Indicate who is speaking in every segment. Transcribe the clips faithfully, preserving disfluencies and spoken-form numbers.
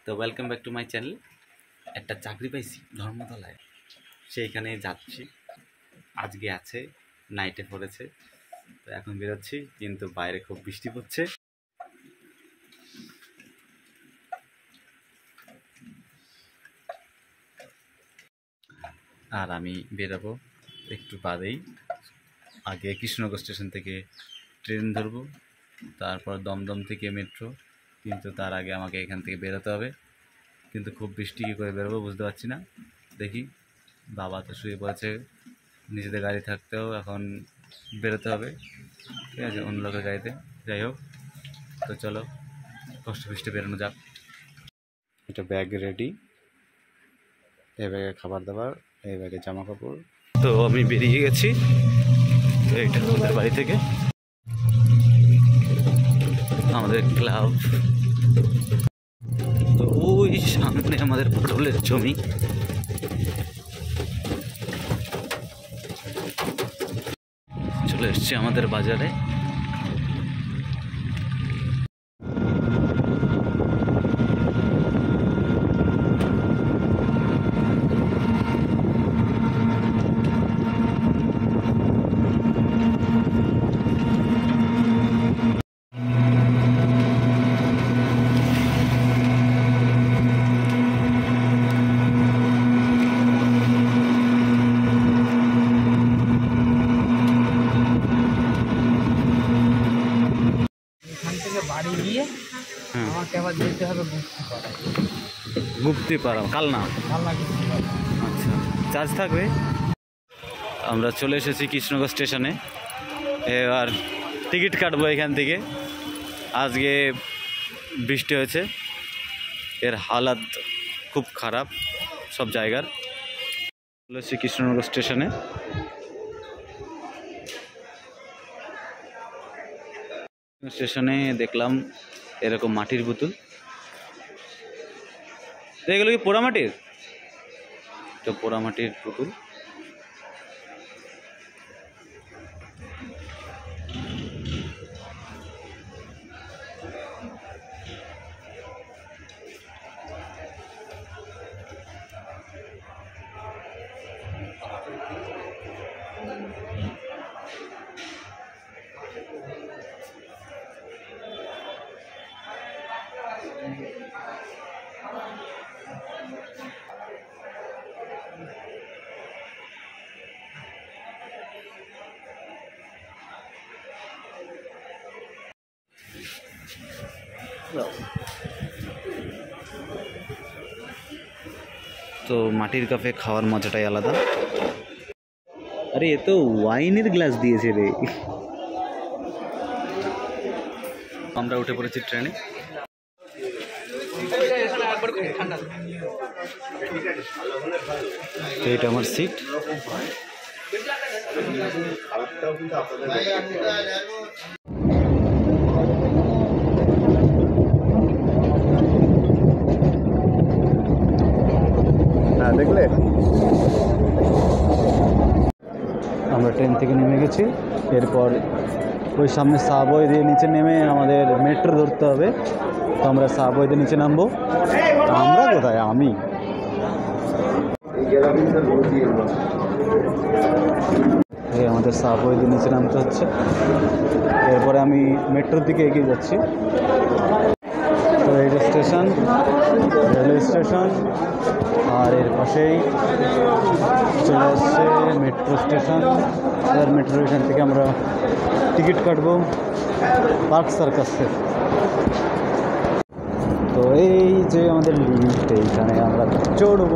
Speaker 1: তো welcome back to my channel. একটা চাকরি পাইছি ধর্মতলায়, সেইখানে যাচ্ছি। আজকে আছে, নাইটে পড়েছে, তো এখন বেরোচ্ছি, কিন্তু বাইরে খুব বৃষ্টি পড়ছে। আর আমি বেরোবো একটু বাদেই। আগে কৃষ্ণনগর স্টেশন থেকে ট্রেন ধরবো, তারপর দমদম থেকে মেট্রো, কিন্তু তার আগে আমাকে এখান থেকে বেরোতে হবে। কিন্তু খুব বৃষ্টি কী করে বেরোবো বুঝতে পারছি না। দেখি, বাবা তো শুয়ে পড়েছে, নিজেদের গাড়ি থাকতেও এখন বেরোতে হবে, ঠিক আছে, অন্য লোকের গাড়িতে। যাই হোক, তো চলো কষ্ট বৃষ্টি বেরোনো যাক। এটা ব্যাগ রেডি, এই ব্যাগে খাবার দাবার, এই ব্যাগে জামা কাপড়। তো আমি বেরিয়ে গেছি এইটা আমাদের বাড়ি থেকে, আমাদের ক্লাব। তো ওই সামনে আমাদের পটলের জমি। চলে এসছি আমাদের বাজারে।
Speaker 2: বাড়ি গিয়ে আমাকে আবার যেতে হবে গুপ্তিপাড়া।
Speaker 1: গুপ্তিপাড়া কালনা?
Speaker 2: কালনা গুপ্তিপাড়া।
Speaker 1: আচ্ছা, চার্জ থাকবে। আমরা চলে এসেছি কৃষ্ণনগর স্টেশনে, এবার টিকিট কাটবো এখান থেকে। আজকে বৃষ্টি হয়েছে, এর হালাত খুব খারাপ সব জায়গার। চলে এসেছি কৃষ্ণনগর স্টেশনে। স্টেশনে দেখলাম এরকম মাটির বোতল। এগুলো কি পোড়া মাটির? তো পোড়া মাটির পুতুল। তো মাটির কাপে খাওয়ার মজাটাই আলাদা। আরে এ তো ওয়াইনের গ্লাস দিয়েছে রে। আমরা উঠে পড়েছি ট্রেনে। এইটা আমার সিট। হ্যাঁ, দেখলে আমরা ট্রেন থেকে নেমে গেছি। এরপর ওই সামনে সাবওয়ে দিয়ে নিচে নেমে আমাদের মেট্রো ধরতে হবে। তো আমরা সাবওয়ে দিয়ে নিচে নামবো। আমরা কোথায়? আমি এই আমাদের সাবওয়ে দিয়ে নিচে নামতে হচ্ছে। এরপরে আমি মেট্রোর দিকে এগিয়ে যাচ্ছি। তো এই যে স্টেশন, রেলওয়ে স্টেশন, আর এর পাশেই চলে আসছে মেট্রো স্টেশন। আর মেট্রো স্টেশন থেকে আমরা টিকিট কাটবো পার্ক সার্কাসে। তো এই যে আমাদের লিফট, এইখানে আমরা চড়বো।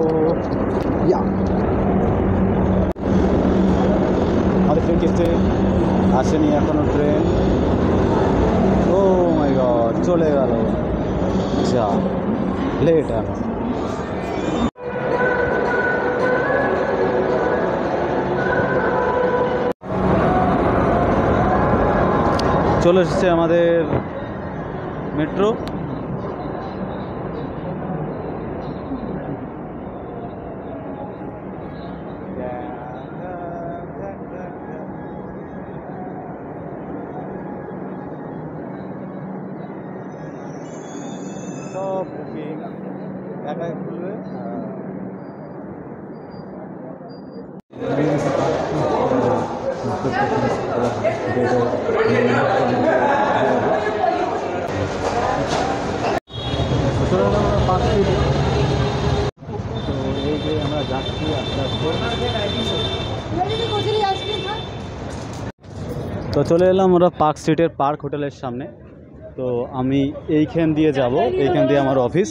Speaker 1: আমাদের ট্রেন কিসে আসেনি এখনো ট্রেন। ও মাই গড, চলে গেল। যা লেট আর চলে এসেছে আমাদের মেট্রো। সব বুকিং। একাই খুলবে। তো এই যে আমরা যাচ্ছি আস্তে আস্তে। তো চলে এলাম ওরা পার্ক স্ট্রিটের পার্ক হোটেলের সামনে। তো আমি এইখান দিয়ে যাব, এইখান দিয়ে আমার অফিস।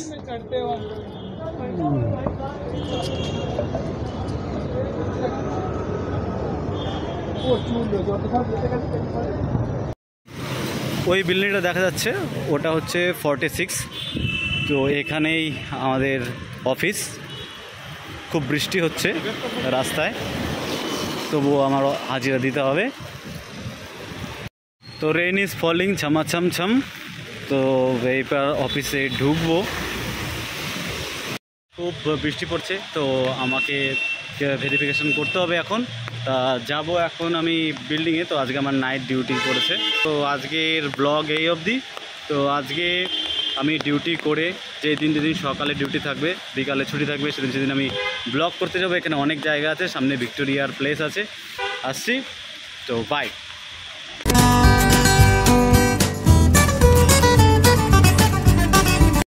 Speaker 1: ওই বিল্ডিংটা দেখা যাচ্ছে, ওটা হচ্ছে ফর্টি সিক্স। তো এখানেই আমাদের অফিস। খুব বৃষ্টি হচ্ছে রাস্তায়, তবুও আমার হাজিরা দিতে হবে। তো রেইন ইজ ফলিং ছামাছাম ছাম। তো এইবার অফিসে ঢুকবো। খুব বৃষ্টি পড়ছে, তো আমাকে ভেরিফিকেশন করতে হবে এখন। তা যাব এখন আমি বিল্ডিংয়ে। তো আজকে আমার নাইট ডিউটি করেছে। তো আজকের ব্লগ এই অবধি। তো আজকে আমি ডিউটি করে, যে দিন যেদিন সকালে ডিউটি থাকবে, বিকালে ছুটি থাকবে, সেদিন সেদিন আমি ব্লগ করতে যাবো। এখানে অনেক জায়গা আছে, সামনে ভিক্টোরিয়ার প্লেস আছে। আসছি, তো বাই।